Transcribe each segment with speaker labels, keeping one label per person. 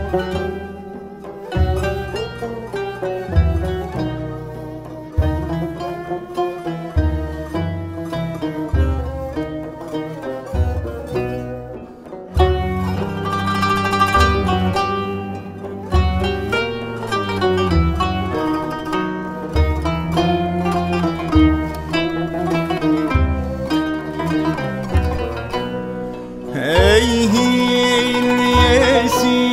Speaker 1: Ey hilyesi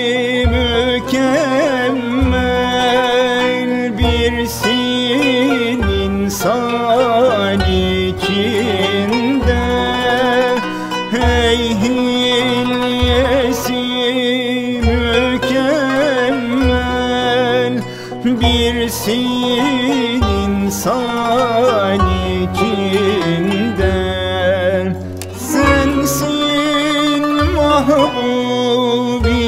Speaker 1: mükemmel birsin insan içinde. Ey hilyesi mükemmel birsin insan içinde. Sensin mahbubi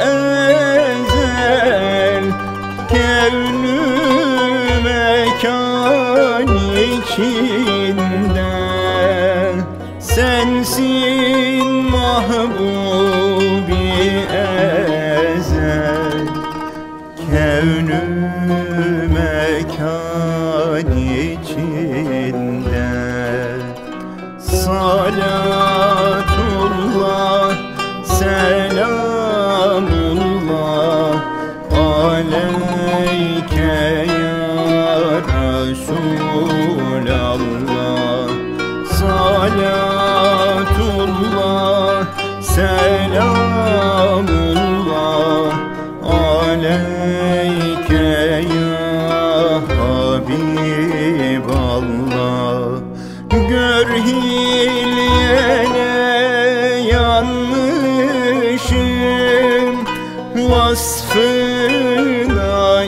Speaker 1: ezel, kevn-ü mekan içinde. Sensin mahbubi ezel, kevn-ü mekan içinde. Salatullah, selamullah aleyke ya Resulallah. Salatullah, selamullah aleyke ya Habiballah. Gör hilyene yanmışım, vasfına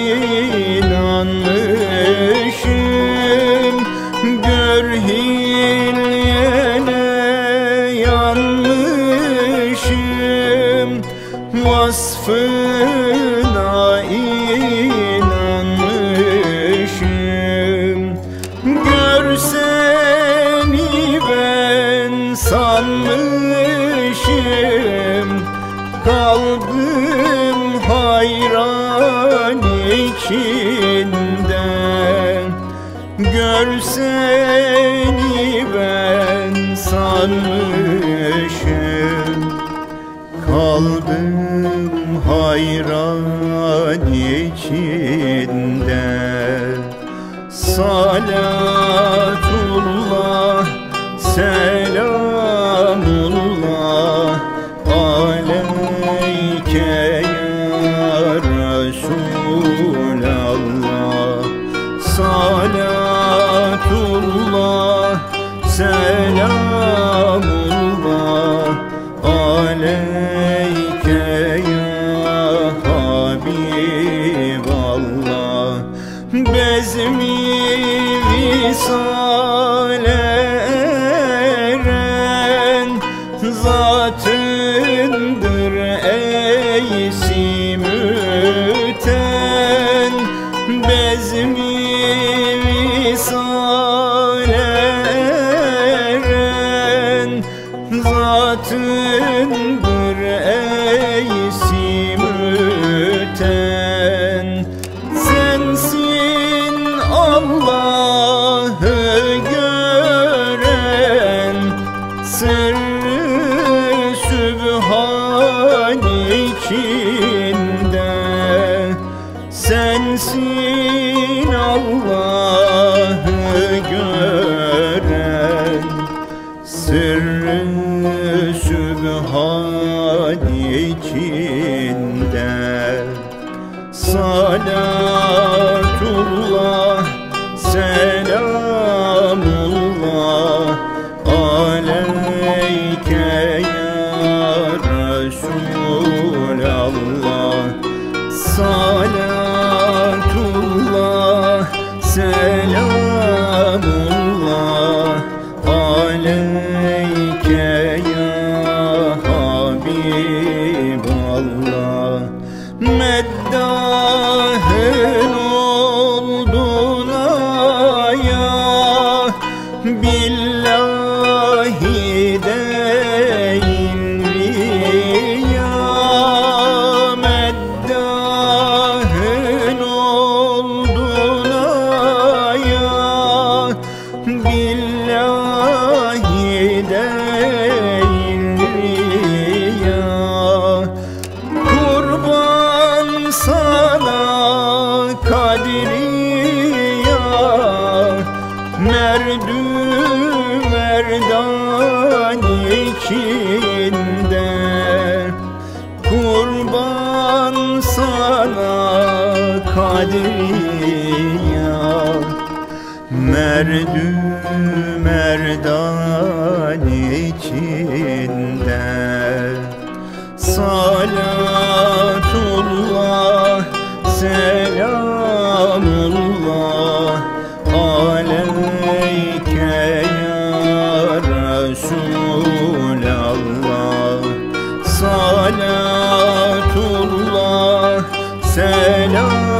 Speaker 1: inanmışım. Gör hilyene yanmışım, vasfına inanmışım. Görseni ben sanmışım, kalbim hayran içinde. Görseni ben sanmışım, kalbim hayran içinde. Salatullah, selamullah aleyke ya Resulallah. Salatullah, selamullah aleyke ya Habiballah. Bezmi visale eren zatındır eysi müten. Bezmi visale eren zatındır eysi müten. Sensin Allah'ı gören, sırrı sübhan içinde. Sensin Allah'ı gören, sırrı sübhan içinde. Salatullah, selamullah aleyke ya Resulallah. Salatullah, selamullah aleyke ya Habiballah. Meddahın oldun ya billahi değil riya. kadriya, merdü merdan içinde. Salatullah, selamullah aleyke ya Resulallah. Salatullah, selam